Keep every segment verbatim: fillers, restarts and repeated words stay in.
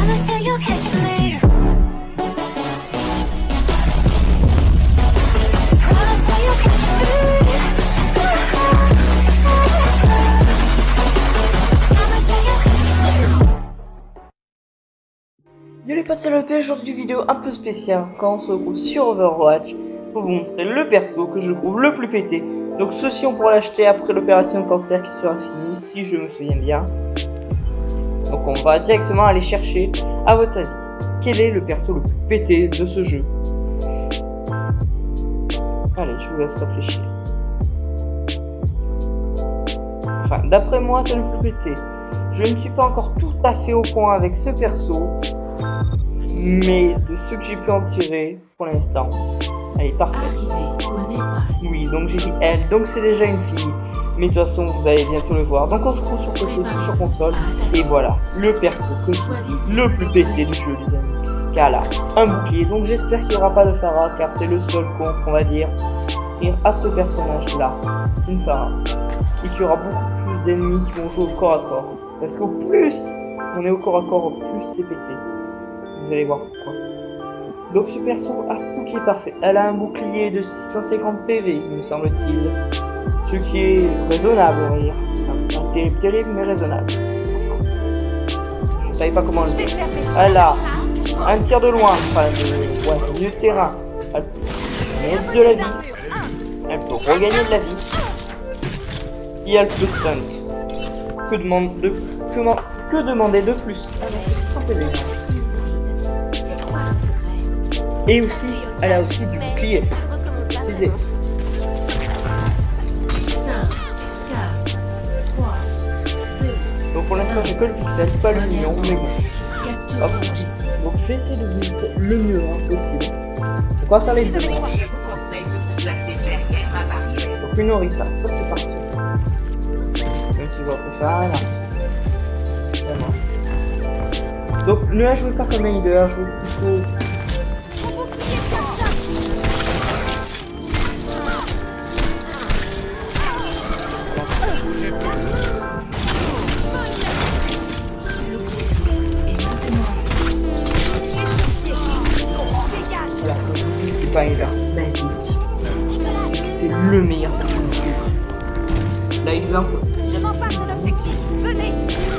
Yo les potes, c'est le P, aujourd'hui vidéo un peu spéciale quand on se retrouve sur Overwatch pour vous montrer le perso que je trouve le plus pété. Donc ceci on pourra l'acheter après l'opération cancer qui sera finie si je me souviens bien. Donc on va directement aller chercher, à votre avis, quel est le perso le plus pété de ce jeu. Allez, je vous laisse réfléchir. Enfin, d'après moi c'est le plus pété. Je ne suis pas encore tout à fait au point avec ce perso, mais de ce que j'ai pu en tirer pour l'instant, elle est parfaite. Oui, donc j'ai dit elle, donc c'est déjà une fille. Mais de toute façon, vous allez bientôt le voir. Donc on se retrouve sur P C, sur console. Et voilà, le perso que je vous dis, le plus pété du jeu, les amis. Car là, un bouclier. Donc j'espère qu'il n'y aura pas de Pharah, car c'est le seul con qu'on va dire à ce personnage-là, une Pharah. Et qu'il y aura beaucoup plus d'ennemis qui vont jouer au corps à corps. Parce qu'au plus on est au corps à corps, au plus c'est pété. Vous allez voir pourquoi. Donc ce perso a tout qui est parfait. Elle a un bouclier de six cent cinquante P V, me semble-t-il. Ce qui est raisonnable, on va dire. Pas terrible, terrible, mais raisonnable. Je savais pas comment le faire. Elle a un tir de loin, enfin, de, ouais, milieu de terrain. Elle peut mettre de la vie. Elle peut regagner de la vie. Et elle peut stunt. Que, demande de, que, que demander de plus? cent P V. Et aussi, elle a aussi du bouclier. Précisé. Donc pour l'instant j'ai que le pixel, pas le mignon, mais bon. Hop. Donc je vais essayer de vous montrer le mieux hein, possible. Donc on va faire les deux. Donc une Orisa, ça c'est parfait. Même si je préfère rien. Vraiment. Donc ne la jouez pas comme un leader, jouez plutôt. C'est pas un healer basique, c'est que c'est le meilleur pour le jeu. Là, exemple. Je m'empare de l'objectif, venez.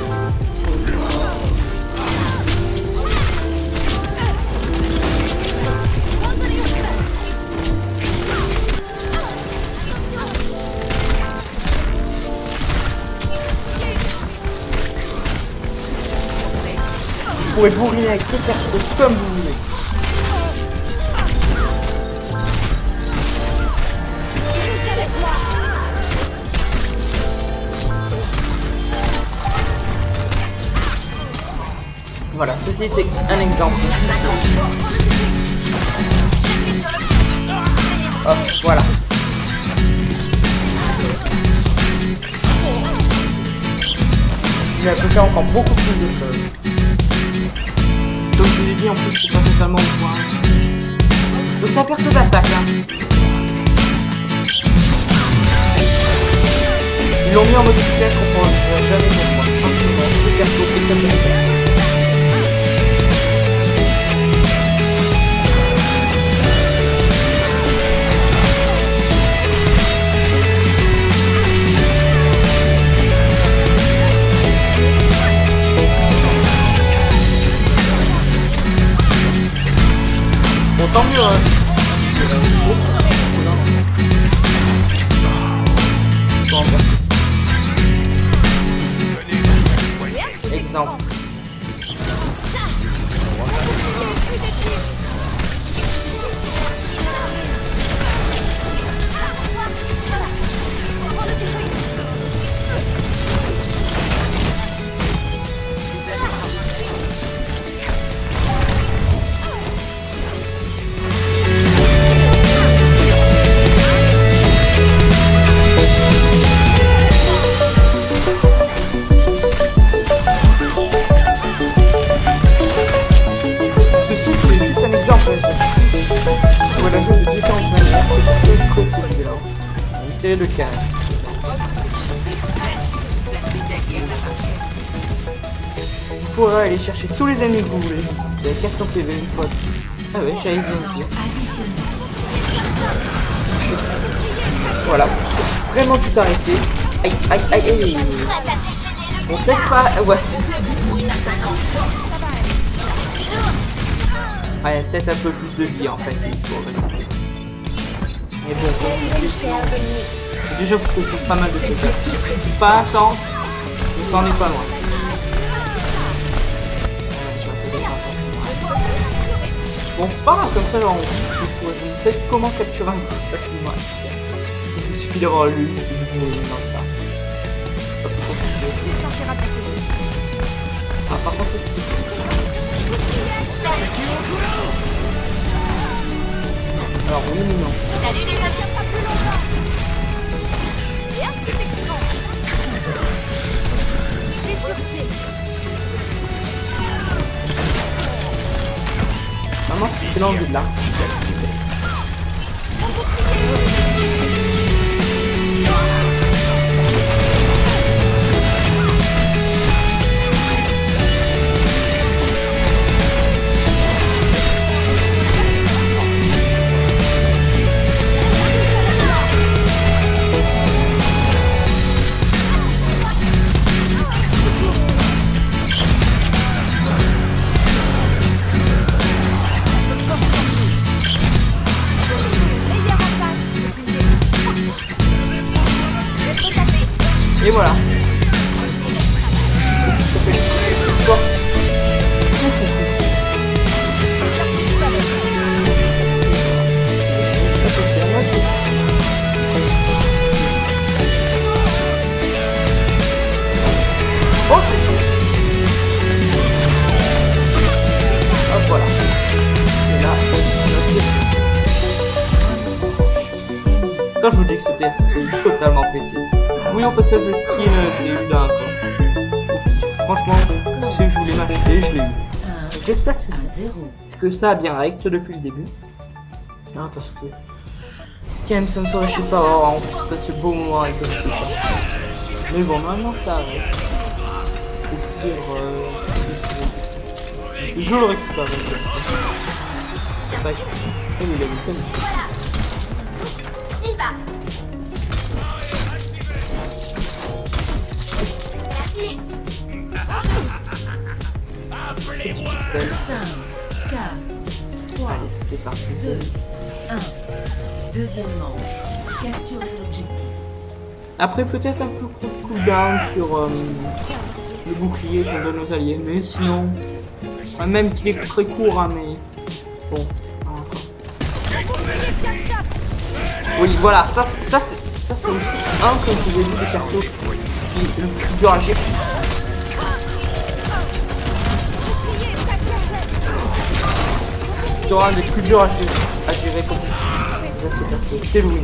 Vous pouvez bourriner avec ce perso comme vous voulez. Voilà, ceci c'est un exemple. Hop, voilà. Mais elle peut faire encore beaucoup plus de choses. Comme je vous ai dit, en plus c'est pas totalement au point. Donc sa perte d'attaque là. Ils l'ont mis en modification, je comprends jamais pourquoi. Ce perso est tellement bien. Bon, tant mieux, hein. Exemple. Série de quinze. Vous Voilà, allez chercher tous les ennemis que vous voulez. Vous avez quatre cents P V une fois. Ah ouais, j'allais bien dire. Voilà, vraiment tout arrêter. Aïe, aïe, aïe, aïe. Bon, peut-être pas. Ouais. Ah, il y a peut-être un peu plus de vie en fait. Il faut revenir. Mais bon, déjà vous trouvez pas mal de choses. Pas intense, mais ça en est pas loin. Bon, c'est pas grave, comme ça, genre, on peut être comment capturer un coup facilement. Il suffit d'avoir lu, et vous pouvez dans ça. Pas plus compliqué. Ah, par contre, c'est alors, oui, mais non. Salut les avions, pas plus longtemps. Et hop, c'est excellent. Les sur pied. Maman, c'est l'envie de là. Et voilà. Oh, hop, voilà. Et là, quand je vous dis que ce P F est totalement pété. Oui, au passage de skin, je l'ai eu là encore. Franchement, si je voulais m'acheter, je l'ai eu. J'espère que, que ça a bien rect depuis le début. Hein, parce que quand même, ça me ferait, je sais pas, oh, en plus, ce beau moment avec comme ça. Mais bon, normalement, ça arrête. Au pire, euh, je le récupère. Pas que. Oh, il a mis comme ça. Petit pixel. cinq, quatre, trois, allez, c'est parti. deux, un. Deuxième manche. Capturer l'objectif. Après, peut-être un peu de cooldown sur euh, le bouclier qu'on donne aux alliés, mais sinon, enfin, même qu'il est très court, hein, mais bon. Oui, voilà, ça, ça, ça c'est aussi un, comme je vous ai dit, des persos qui est le plus dur à gérer. C'est un des plus durs à gérer, à gérer comme c'est Louis.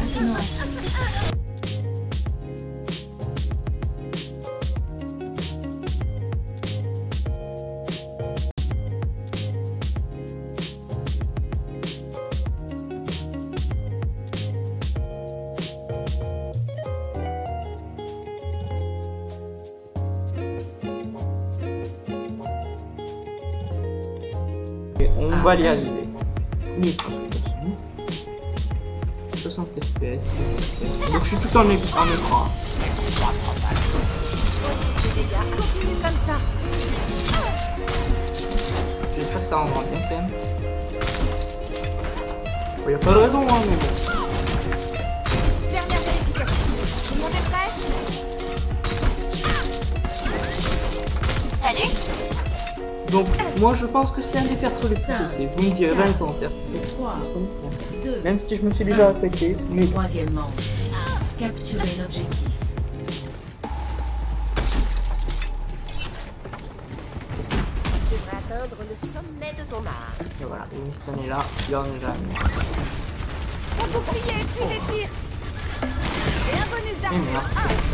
On va y arriver. soixante F P S. Donc je suis tout en, en écran. Comme ça. J'espère que ça rendra bien quand même. Il n'y a pas de raison, hein, mais bon. Dernière vérification. Tout le monde est prêt? Salut. Donc, moi je pense que c'est un des persos les plus pétés. Vous me direz dans les commentaires si c'est même si je me suis déjà répété. Mais troisième manche. Capturer l'objectif. Tu devrais atteindre le sommet de ton art. et voilà, Winston est là, là on est là. Mon bouclier suit les tirs. Et un bonus Et d'armure. merde,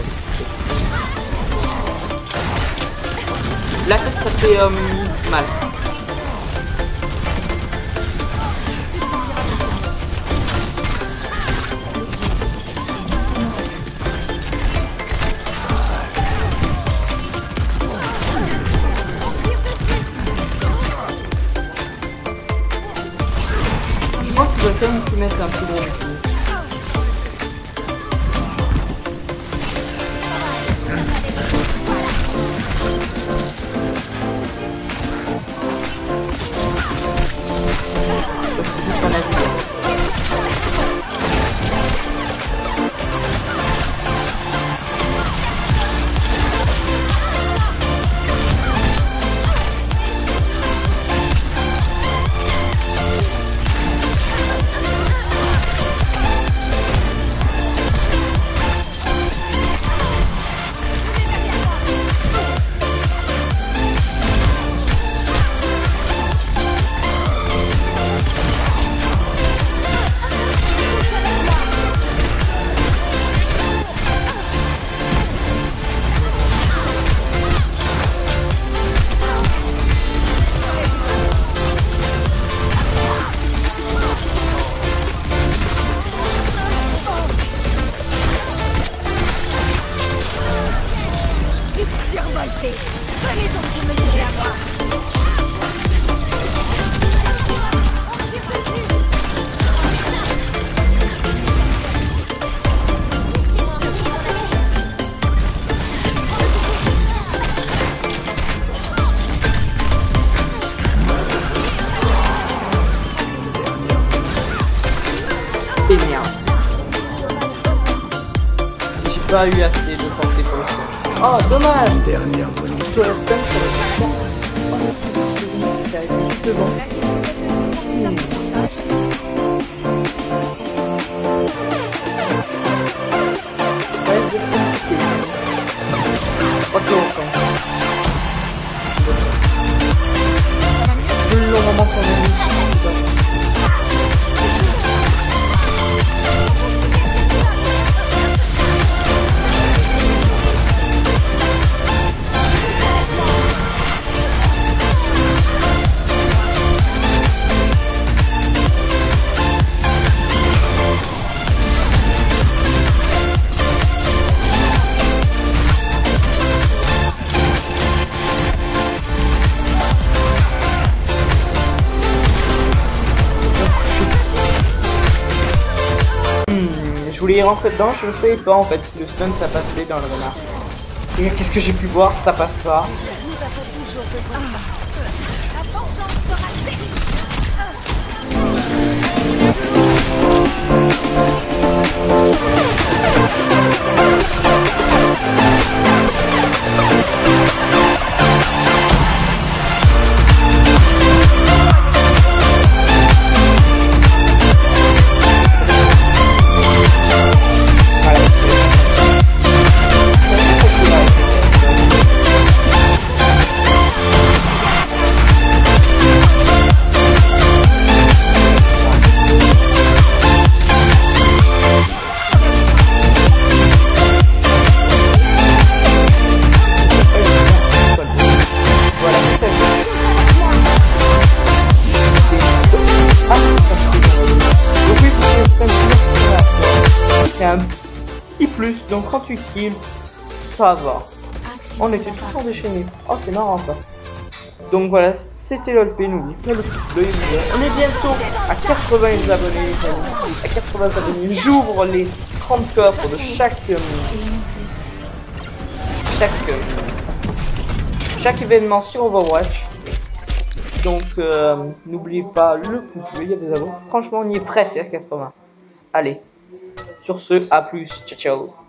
la tête ça fait euh, mal. pourrais quand même te mettre un plus gros coup. Juste un avis. Survolté. Venez donc vous mesurer à moi. C'est bien. J'ai pas eu assez de portée pour le coup. Oh, dommage! Dernière volonté. Je dois rester sur le champ. Oh, c'est bon, c'est bon. Hmm. Ouais, c'est compliqué. Pas que autant. Le long moment qu'on a mis. Je voulais y rentrer dedans, je ne savais pas en fait si le stun ça passait dans le renard. Et qu'est-ce que j'ai pu voir, ça passe pas. Nous avons toujours besoin de ça. La vengeance sera un petit plus, donc trente-huit kills, ça va. On était toujours déchaînés. Oh, c'est marrant ça. Donc voilà, c'était l'O L P, n'oubliez pas le pouce bleu. On est bientôt à quatre-vingts abonnés, les amis. À quatre-vingts abonnés, j'ouvre les trente coffres de chaque euh, chaque euh, chaque événement sur Overwatch. Donc euh, n'oubliez pas le pouce bleu, il y a des abonnés. Franchement, on y est presque à quatre-vingts. Allez. Sur ce, à plus, ciao ciao.